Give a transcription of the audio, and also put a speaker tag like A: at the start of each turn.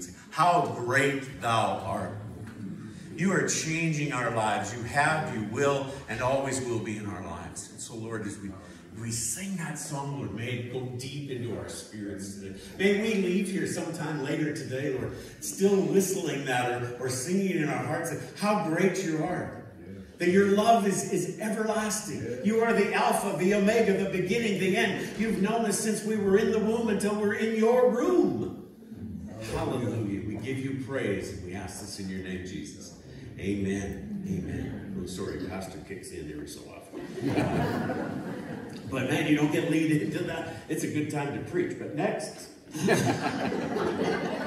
A: and say, how great thou art. You are changing our lives. You have, you will, and always will be in our lives. And so, Lord, as we sing that song, Lord, may it go deep into our spirits today. May we leave here sometime later today, Lord, still whistling that or singing it in our hearts, how great you are. That your love is everlasting. You are the Alpha, the Omega, the beginning, the end. You've known us since we were in the womb until we're in your room. Hallelujah. We give you praise, and we ask this in your name, Jesus. Amen. Amen. Oh, sorry, Pastor kicks in every so often. But man, you don't get lead into that. It's a good time to preach. But next.